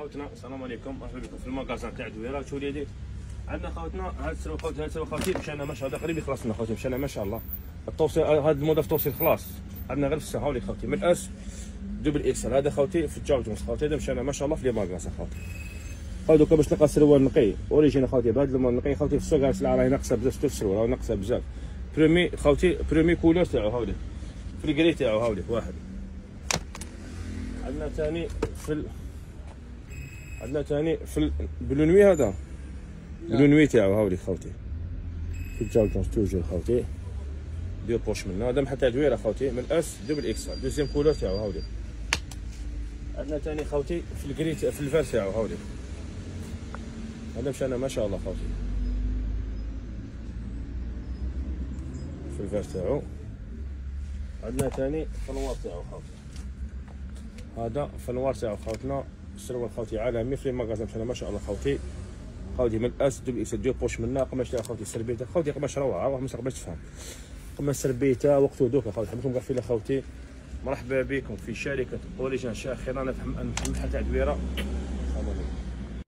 خوتنا السلام عليكم، مرحبا بكم في المكازان تاع دويره. شو وليدي عندنا خوتنا هاد السلوى خوتي، هاد السلوى خوتي مشينا ما شاء الله قريب يخلص لنا خوتي، مشينا ما شاء الله التوصيل. هاد الموضه في التوصيل خلاص عندنا غير في الساعه. هاولي خوتي من اس دوبل اكسل هذا خوتي في الجاو جونز خوتي، هذا مشينا ما شاء الله في لي ماكازان خوتي. خوتي دوكا باش تلقى سروال نقي اوريجين خوتي بهذا اللون نقي خوتي في السوق. السلعه راهي ناقصه بزاف في السروال، راهي ناقصه بزاف. برومي خوتي برومي كولور تاعو هاولي في الكري تاعو هاولي واحد. عندنا ثاني عندنا ثاني في البلونوي، هذا البلونوي تاعو هاولي خوتي في الجاو جونز توجور خوتي دير بوش منه. هذا محل تاع دويره خوتي من اس دوبل اكسل دوزيام كولور تاعو هاولي. عندنا ثاني خوتي في الكري في الفار تاعو هاولي، هذا مشانا ما شاء الله خوتي في الفار تاعو. عندنا ثاني فنوار تاعو خوتي، هذا فنوار تاعو خوتنا السروال خوتي عالمي في المغازان مشانا ما شاء الله خوتي. خوتي من اس دوبل اكسل دير بوش منه. قماش تاع خوتي سربيته خوتي، قماش روعه واه ما تقدرش تفهم. قماش سربيته وقتو دوكا خوتي. حبيتكم قافله خوتي، مرحبا بكم في شركه اوريجين شاخره. انا في المحل تاع دويره.